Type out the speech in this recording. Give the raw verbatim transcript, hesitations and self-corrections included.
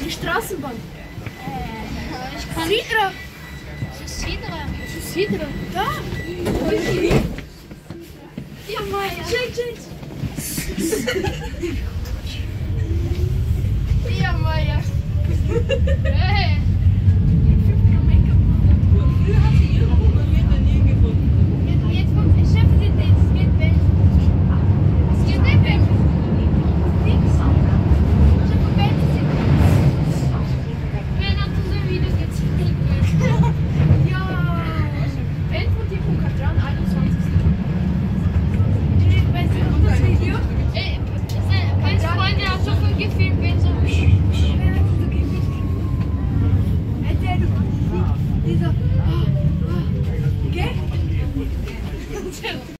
Welche Straßenbahn? Äh, ich kann. Sidra. Sidra. Sidra. Da. Ja, Maya. Shake, shake.